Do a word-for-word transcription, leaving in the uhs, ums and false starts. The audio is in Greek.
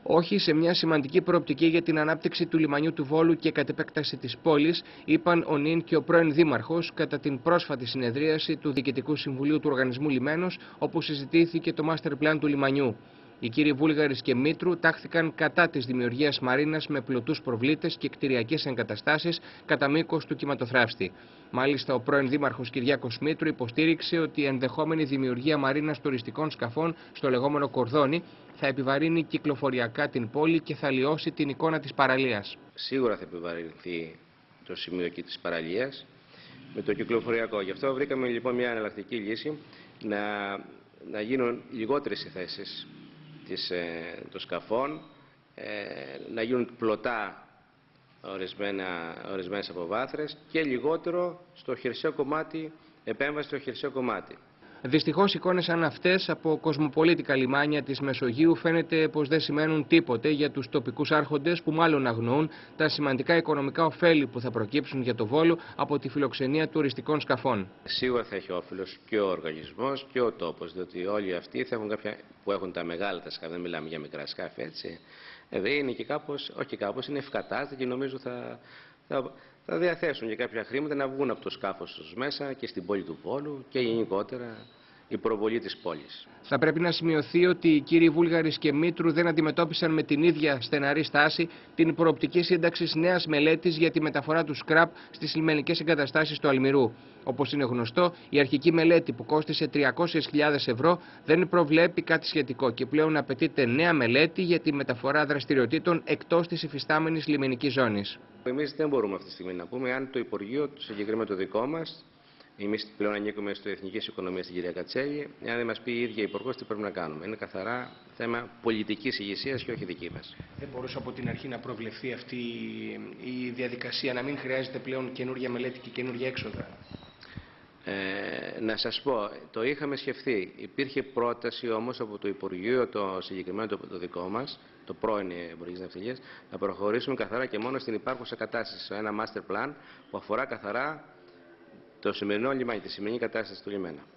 Όχι σε μια σημαντική προοπτική για την ανάπτυξη του λιμανιού του Βόλου και κατ' επέκταση της πόλης, είπαν ο νυν και ο πρώην δήμαρχος κατά την πρόσφατη συνεδρίαση του Διοικητικού Συμβουλίου του Οργανισμού Λιμένος, όπου συζητήθηκε το Master Plan του λιμανιού. Οι κύριοι Βούλγαρης και Μήτρου τάχθηκαν κατά της δημιουργίας μαρίνας με πλωτούς προβλήτες και κτηριακές εγκαταστάσεις κατά μήκος του κυματοθράφστη. Μάλιστα, ο πρώην δήμαρχος Κυριάκος Μήτρου υποστήριξε ότι η ενδεχόμενη δημιουργία μαρίνας τουριστικών σκαφών στο λεγόμενο Κορδόνι θα επιβαρύνει κυκλοφοριακά την πόλη και θα λιώσει την εικόνα της παραλίας. Σίγουρα θα επιβαρυνθεί το σημείο εκεί της παραλίας με το κυκλοφοριακό. Γι' αυτό βρήκαμε λοιπόν μια εναλλακτική λύση να, να γίνουν λιγότερες οι θέσεις της, ε, των σκαφών, ε, να γίνουν πλωτά ορισμένα, ορισμένες αποβάθρες και λιγότερο στο χερσαίο κομμάτι, επέμβαση στο χερσαίο κομμάτι. Δυστυχώς, εικόνες σαν αυτές από κοσμοπολίτικα λιμάνια της Μεσογείου φαίνεται πως δεν σημαίνουν τίποτε για τους τοπικούς άρχοντες, που μάλλον αγνοούν τα σημαντικά οικονομικά ωφέλη που θα προκύψουν για το Βόλο από τη φιλοξενία τουριστικών σκαφών. Σίγουρα θα έχει όφελος και ο οργανισμός και ο τόπος, διότι όλοι αυτοί θα έχουν κάποια που έχουν τα μεγάλα τα σκάφη, δεν μιλάμε για μικρά σκάφη, έτσι. Ε, είναι και κάπως, όχι κάπως, είναι ευκατάστατοι και νομίζω θα, θα, θα διαθέσουν και κάποια χρήματα να βγουν από το σκάφος τους μέσα και στην πόλη του Βόλου και γενικότερα η προβολή της πόλης. Θα πρέπει να σημειωθεί ότι οι κύριοι Βούλγαρης και Μήτρου δεν αντιμετώπισαν με την ίδια στεναρή στάση την προοπτική σύνταξη νέας μελέτης για τη μεταφορά του σκραπ στις λιμενικές εγκαταστάσεις του Αλμυρού. Όπως είναι γνωστό, η αρχική μελέτη που κόστισε τριακόσιες χιλιάδες ευρώ δεν προβλέπει κάτι σχετικό και πλέον απαιτείται νέα μελέτη για τη μεταφορά δραστηριοτήτων εκτός της υφιστάμενης λιμενικής ζώνης. Εμείς δεν μπορούμε αυτή τη στιγμή να πούμε αν το Υπουργείο, το συγκεκριμένο το δικό μας, εμείς πλέον ανήκουμε στο Εθνικής Οικονομίας στην κυρία Κατσέλη, αν δεν μας πει η ίδια Υπουργός τι πρέπει να κάνουμε. Είναι καθαρά θέμα πολιτικής ηγεσίας και όχι δική μας. Δεν μπορούσε από την αρχή να προβλεφθεί αυτή η διαδικασία, να μην χρειάζεται πλέον καινούργια μελέτη και καινούργια έξοδα? Ε, να σας πω, το είχαμε σκεφτεί. Υπήρχε πρόταση όμως από το Υπουργείο, το συγκεκριμένο το, το δικό μας, το πρώην Υπουργείο Ναυτιλίας, να προχωρήσουμε καθαρά και μόνο στην υπάρχουσα κατάσταση, σε ένα master plan που αφορά καθαρά το σημερινό λιμάνι, τη σημερινή κατάσταση του λιμένα.